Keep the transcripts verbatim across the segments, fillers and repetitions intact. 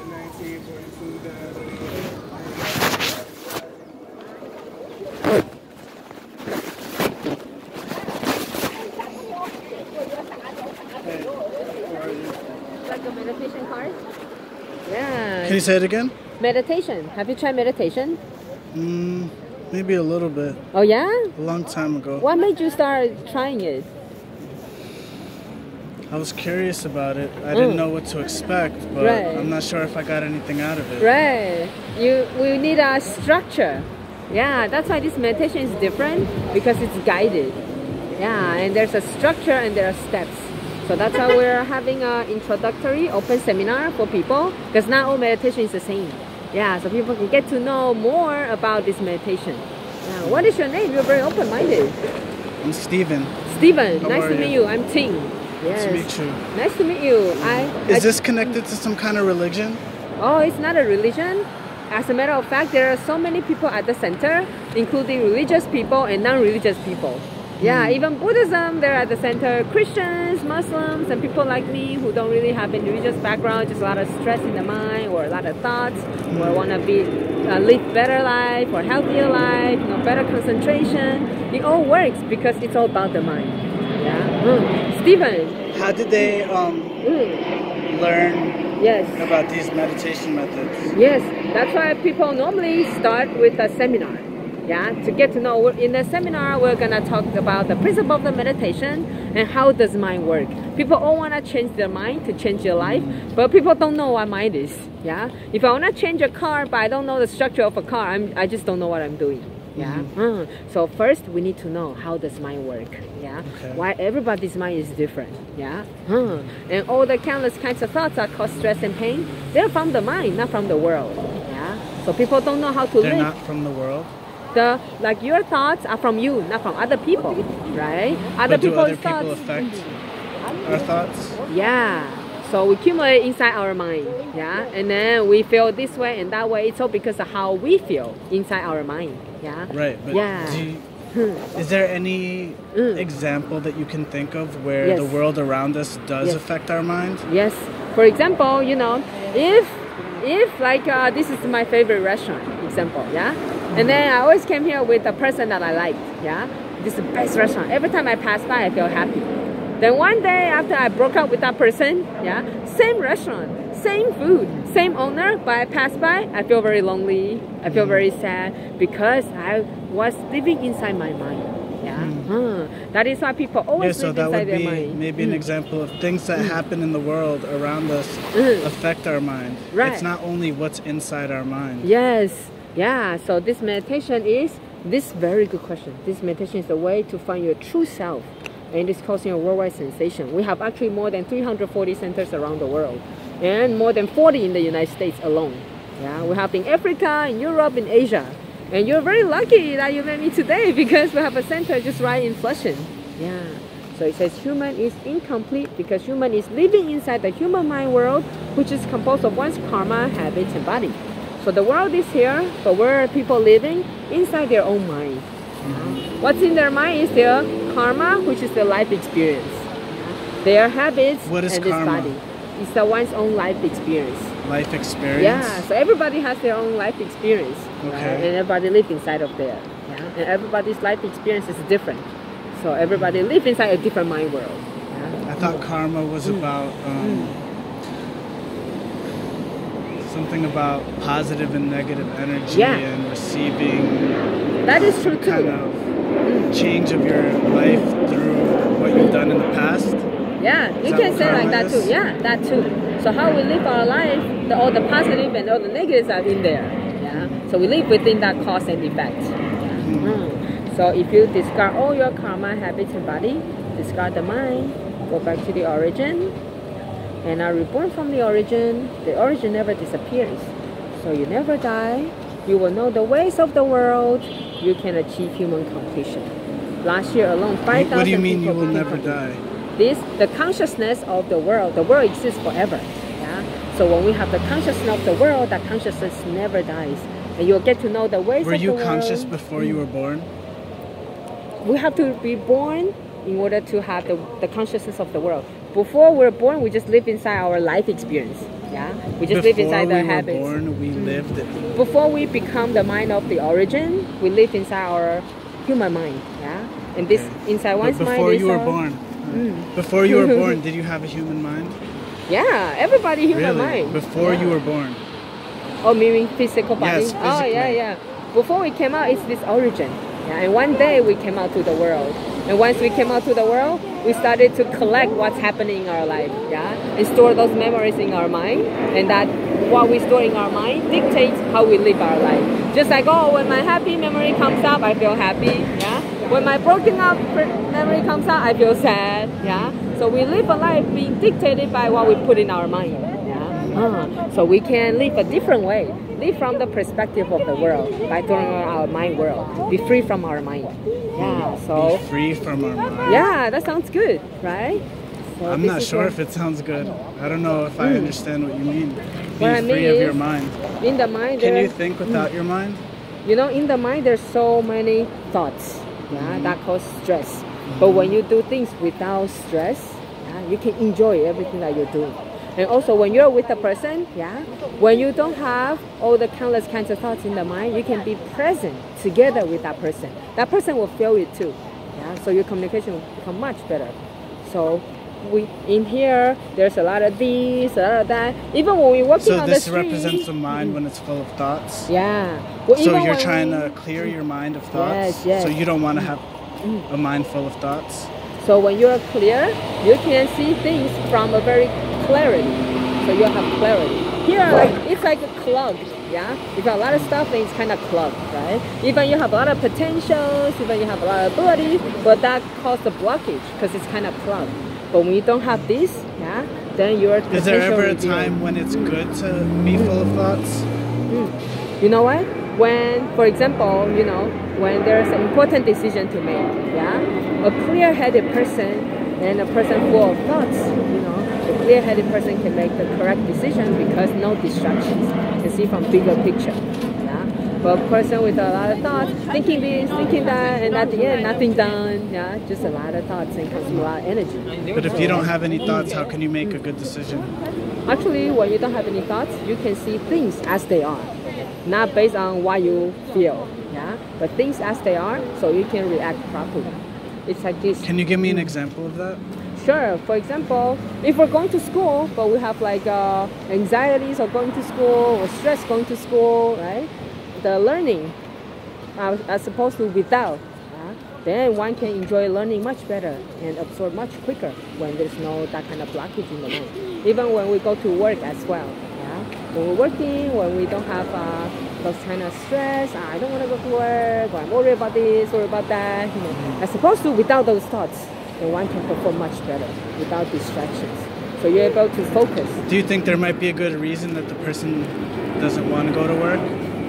Like a meditation card? Yeah. Can you say it again? Meditation. Have you tried meditation? Mm, maybe a little bit. Oh yeah? A long time ago. What made you start trying it? I was curious about it. I didn't Mm. know what to expect, but Right. I'm not sure if I got anything out of it. Right. You we need a structure. Yeah, that's why this meditation is different because it's guided. Yeah, and there's a structure and there are steps. So that's why we're having an introductory open seminar for people because not all meditation is the same. Yeah, so people can get to know more about this meditation. Yeah, what is your name? You're very open-minded. I'm Steven. Steven, How nice are to you? meet you. I'm Ting. Yes. Nice to meet you. Nice to meet you. I, Is I, this connected to some kind of religion? Oh, it's not a religion. As a matter of fact, there are so many people at the center, including religious people and non-religious people. Yeah, Mm. even Buddhism, they're at the center. Christians, Muslims, and people like me who don't really have any religious background, just a lot of stress in the mind or a lot of thoughts, or want to be uh, live better life or healthier life, you know, better concentration. It all works because it's all about the mind. Yeah. Mm. Stephen. How did they um, Mm. learn Yes. about these meditation methods? Yes, that's why people normally start with a seminar. Yeah, to get to know. In the seminar, we're gonna talk about the principle of the meditation and how does mind work. People all wanna change their mind to change their life, but people don't know what mind is. Yeah, if I wanna change a car, but I don't know the structure of a car, I'm, I just don't know what I'm doing. Yeah. Mm. So first, we need to know how does mind work. Yeah. Okay. Why everybody's mind is different. Yeah. Mm. And all the countless kinds of thoughts that cause stress and pain, they're from the mind, not from the world. Yeah. So people don't know how to They're live. not from the world? The like your thoughts are from you, not from other people, right? Other But do people's other people thoughts. affect our thoughts? Yeah. So we accumulate inside our mind, yeah, and then we feel this way and that way. It's all because of how we feel inside our mind, yeah. Right, but Yeah. do you, is there any Mm. example that you can think of where Yes. the world around us does Yes. affect our mind? Yes. For example, you know, if if like uh, this is my favorite restaurant, example, yeah, and then I always came here with a person that I liked, yeah. This is the best restaurant. Every time I pass by, I feel happy. Then one day after I broke up with that person, yeah, same restaurant, same food, same owner, but I pass by, I feel very lonely. I feel very sad because I was living inside my mind. Yeah, Mm. huh. That is why people Yeah, always so live that inside would their be mind. maybe an Mm. example of things that happen in the world around us Mm. affect our mind. Right. It's not only what's inside our mind. Yes, yeah. So this meditation is this very good question. This meditation is the way to find your true self, and it's causing a worldwide sensation. We have actually more than three hundred forty centers around the world, and more than forty in the United States alone. Yeah, we have in Africa, in Europe, in Asia, and you're very lucky that you met me today because we have a center just right in Flushing. Yeah. So it says human is incomplete because human is living inside the human mind world, which is composed of one's karma, habits, and body. So the world is here, but where are people living? Inside their own mind. What's in their mind is their karma, which is their life experience. Their habits What is and this karma? body. It's the one's own life experience. Life experience? Yeah, so everybody has their own life experience. Okay. Right? And everybody lives inside of there. Yeah? And everybody's life experience is different. So everybody lives inside a different mind world. Yeah? I thought karma was about um, something about positive and negative energy Yeah. and receiving That is true kind too. of change of your life through what you've done in the past. Yeah, you that can what say like karma that too. is? Yeah, that too. So how we live our life, the, all the positive and all the negatives are in there. Yeah. So we live within that cause and effect. Yeah. Mm. So if you discard all your karma, habits, and body, discard the mind, go back to the origin, and are reborn from the origin. The origin never disappears. So you never die. You will know the ways of the world. You can achieve human completion. Last year alone, five thousand people. What do you mean you will became never complete. die? This, the consciousness of the world. The world exists forever. Yeah. So when we have the consciousness of the world, that consciousness never dies, and you'll get to know the ways Were of the you world. conscious before you were born? We have to be born in order to have the, the consciousness of the world. Before we're born, we just live inside our life experience. Yeah, we just Before live inside we the were habits. born, we lived it. Before we become the mind of the origin, we live inside our human mind. Yeah, and this Okay. inside But one's mind before is you were our- born, Mm. before you were born, did you have a human mind? Yeah, everybody human Really? mind. Before Yeah. you were born? Oh, meaning physical body? Yes, Oh, yeah, physically. yeah. Before we came out, it's this origin. Yeah, and one day we came out to the world. And once we came out to the world, we started to collect what's happening in our life. Yeah, and store those memories in our mind. And that what we store in our mind dictates how we live our life. Just like, oh, when my happy memory comes up, I feel happy. Yeah. When my broken up memory comes out, I feel sad. Yeah. So we live a life being dictated by what we put in our mind. Uh, so we can live a different way. Live from the perspective of the world by turning on our mind world. Be free from our mind. Yeah. So. Be free from our mind. Yeah, that sounds good, right? So I'm this not is sure what- if it sounds good. I don't know if I Mm. understand what you mean. Be What I free mean of is- your mind. in the mind. Can there- you think without your mind? You know, in the mind, there's so many thoughts. Yeah, Mhm. that cause stress. But when you do things without stress, yeah, you can enjoy everything that you're doing. And also, when you're with a person, yeah, when you don't have all the countless kinds of thoughts in the mind, you can be present together with that person. That person will feel it too. Yeah, so your communication will become much better. So we in here, there's a lot of this, a lot of that. Even when we're walking So on the this street, represents the mind when it's full of thoughts. yeah. Well, So even you're when trying we- to clear your mind of thoughts. Yes, yes. So you don't want to have a mind full of thoughts. So when you're clear, you can see things from a very clarity. So you have clarity. Here, like it's like a clog. Yeah, you got a lot of stuff and it's kind of clogged, right? Even you have a lot of potentials, even you have a lot of abilities, but that causes a blockage because it's kind of clogged. But when you don't have this, yeah, then your potential. Is there ever a will be- time when it's good to be full of thoughts? You know what? When, for example, you know, when there's an important decision to make, yeah, a clear-headed person and a person full of thoughts, you know, the clear-headed person can make the correct decision because no distractions, can see from bigger picture, yeah. But a person with a lot of thoughts, thinking this, thinking that, and at the end, nothing done, yeah, just a lot of thoughts and consume a lot of energy. But if you don't have any thoughts, how can you make a good decision? Actually, when you don't have any thoughts, you can see things as they are, not based on what you feel, yeah, but things as they are, so you can react properly. It's like this. Can you give me an example of that? Sure. For example, if we're going to school, but we have like uh, anxieties of going to school or stress going to school, right? The learning, uh, as opposed to without, uh, then one can enjoy learning much better and absorb much quicker when there's no that kind of blockage in the mind. Even when we go to work as well, yeah. When we're working, when we don't have uh, those kind of stress, I don't want to go to work, or I'm worried about this, worried about that, you know. As opposed to without those thoughts, then one can perform much better without distractions. So you're able to focus. Do you think there might be a good reason that the person doesn't want to go to work?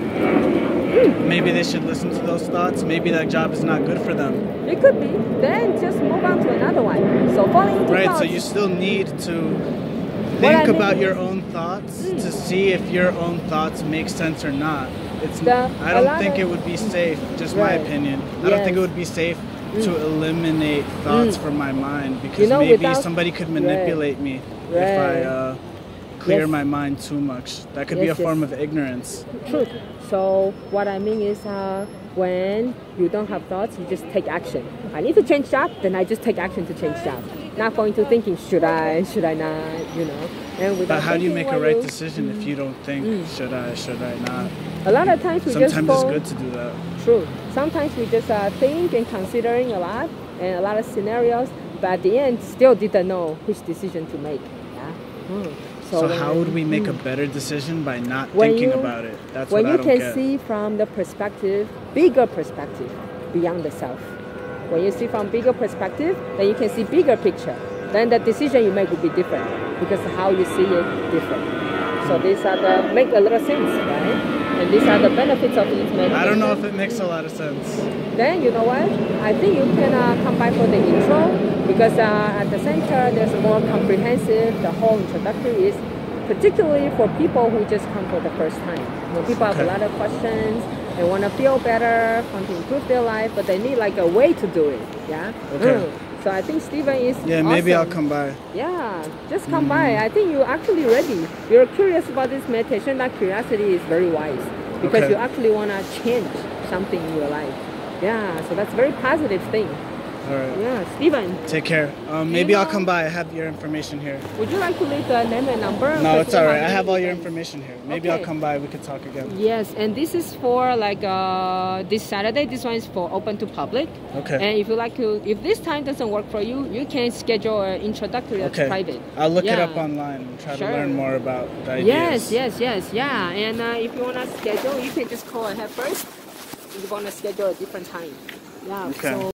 Maybe they should listen to those thoughts. Maybe that job is not good for them. It could be. Then just move on to another one. So falling into Right, thoughts. so you still need to What I think about mean- your own thoughts to see if your own thoughts make sense or not. It's The- I a don't lot think of- it would be safe, just my Right. opinion. I don't think it Yes. would be safe to eliminate thoughts from my mind because You know, maybe without- somebody could Right. manipulate me if I Right. uh, clear Yes. my mind too much. That could be a Yes, yes. form of ignorance. Truth. So what I mean is, uh, when you don't have thoughts, you just take action. I need to change job, then I just take action to change job. Not going to thinking, should I, should I not, you know. And without But how do you thinking make a what right you- decision if you don't think, should I, should I not? A lot of times we just Sometimes fall. it's good to do that. True. Sometimes we just uh, think and considering a lot and a lot of scenarios, but at the end, still didn't know which decision to make. Yeah. Mm. So, when- how would we make a better decision by not When thinking you- about it? That's when what I you don't can get. see from the perspective, bigger perspective, beyond the self. When you see from bigger perspective, then you can see bigger picture. Then the decision you make will be different because how you see it different. So these are the make a little sense, right? And these are the benefits of this meditation. I don't know if it makes a lot of sense. Then you know what? I think you can uh, come by for the intro because uh, at the center there's more comprehensive. The whole introductory is particularly for people who just come for the first time. When people have a Okay. lot of questions, they want to feel better, want to improve their life, but they need like a way to do it. Yeah. Okay. Mm. So I think Steven is Yeah, maybe awesome. I'll come by. Yeah, just come by. I think you're actually ready. You're curious about this meditation. That curiosity is very wise because Okay. you actually want to change something in your life. Yeah, so that's a very positive thing. All right. Yeah, Steven, Take care. Um, Do maybe you I'll know- come by. I have your information here. would you like to leave the name and number? No, Because it's we all right. I many have all your events. information here. Maybe Okay. I'll come by. We could talk again. Yes, and this is for like uh, this Saturday. This one is for open to public. Okay. And if you like to, if this time doesn't work for you, you can schedule an introductory that's Okay. private. I'll look it Yeah. up online and try Sure. to learn more about the ideas. Yes, yes, yes, yeah. And uh, if you want to schedule, you can just call ahead first. If you want to schedule a different time. Yeah. Okay. So